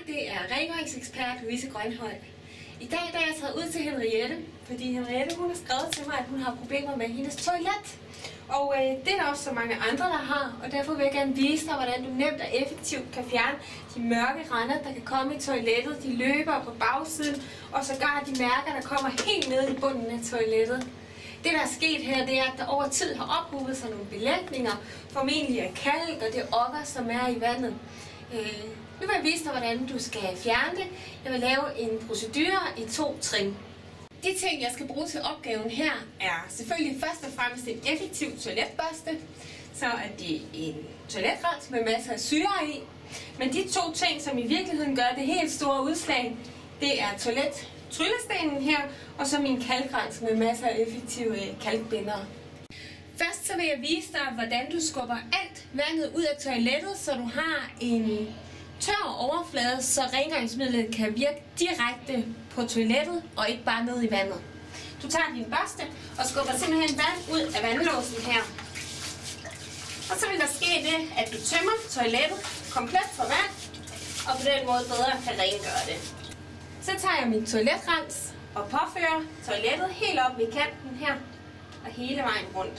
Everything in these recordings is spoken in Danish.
det er rengøringsekspert Louise Grønhøj. I dag er jeg taget ud til Henriette, fordi Henriette hun har skrevet til mig, at hun har problemer med hendes toilet. Og det er der også så mange andre, der har, og derfor vil jeg gerne vise dig, hvordan du nemt og effektivt kan fjerne de mørke render, der kan komme i toilettet, de løber på bagsiden, og sågar de mærker, der kommer helt ned i bunden af toilettet. Det, der er sket her, det er, at der over tid har ophobet sig nogle belægninger, formentlig af kalk og det okker, som er i vandet. Nu vil jeg vise dig, hvordan du skal fjerne det. Jeg vil lave en procedure i 2 trin. De ting, jeg skal bruge til opgaven her, er selvfølgelig først og fremmest en effektiv toiletbørste. Så er det en toiletrens med masser af syre i. Men de 2 ting, som i virkeligheden gør det helt store udslag, det er tryllestenen her, og så min kalkrens med masser af effektive kalkbindere. Først så vil jeg vise dig, hvordan du skubber alt vandet ud af toilettet, så du har en tør overflade, så rengøringsmidlet kan virke direkte på toilettet og ikke bare ned i vandet. Du tager din børste og skubber simpelthen vand ud af vandlåsen her. Og så vil der ske det, at du tømmer toilettet komplet for vand, og på den måde bedre kan rengøre det. Så tager jeg min toiletrens og påfører toilettet helt op ved kanten her og hele vejen rundt.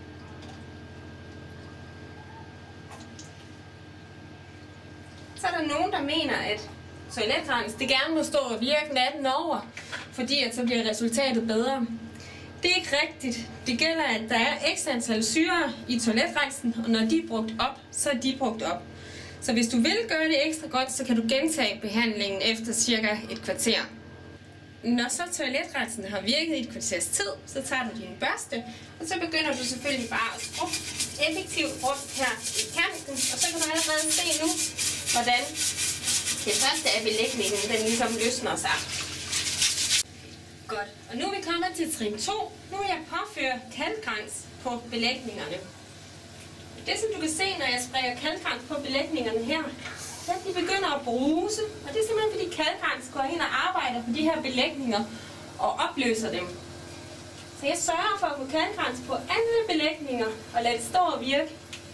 Så er der nogen, der mener, at toiletrens det gerne må stå og virke natten over, fordi at så bliver resultatet bedre. Det er ikke rigtigt. Det gælder, at der er x antal syre i toiletrensen, og når de er brugt op, så er de brugt op. Så hvis du vil gøre det ekstra godt, så kan du gentage behandlingen efter cirka et kvarter. Når så toiletrensen har virket i et kvarters tid, så tager du din børste, og så begynder du selvfølgelig bare at skrubbe effektivt rundt her i kanten, og så kan du allerede se nu, hvordan det første af belægningen, den ligesom løsner sig. Godt, og nu er vi kommet til trin 2. Nu vil jeg påføre kalkrens på belægningerne. Det som du kan se, når jeg sprayer kalkrens på belægningerne her, så de begynder at bruse, og det er simpelthen fordi kalkrens går ind og arbejder på de her belægninger og opløser dem. Så jeg sørger for at få kalkrens på alle belægninger og lade det stå og virke.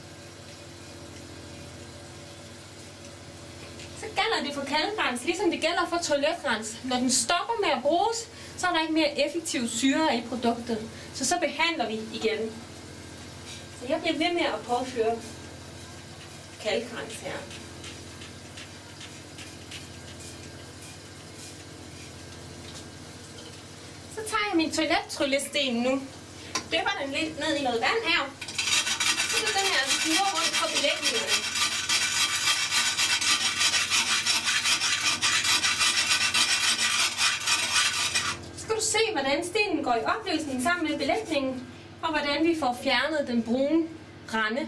Så gælder det for kalkrens, ligesom det gælder for toiletrens. Når den stopper med at bruges, så er der ikke mere effektiv syre i produktet. Så behandler vi igen. Så jeg bliver ved med at påføre kalkrens her. Så tager jeg min toilettryllesteen nu. Dypper den lidt ned i noget vand her. Så begynder jeg at snurre rundt på belægningerne. Så skal du se, hvordan stenen går i opløsning sammen med belægningen, og hvordan vi får fjernet den brune rande.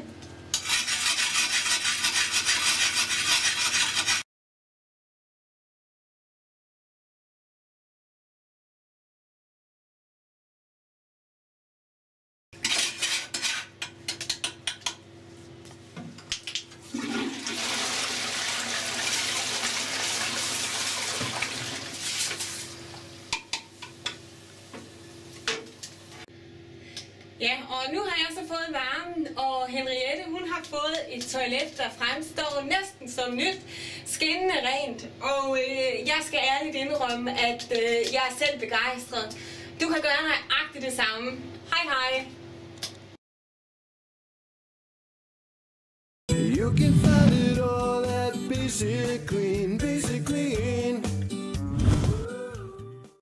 Ja, og nu har jeg så fået varmen, og Henriette hun har fået et toilet, der fremstår næsten som nyt, skinnende rent. Og jeg skal ærligt indrømme, at jeg er selv begejstret. Du kan gøre nøjagtigt det samme. Hej hej! You can find it all at Basic Green.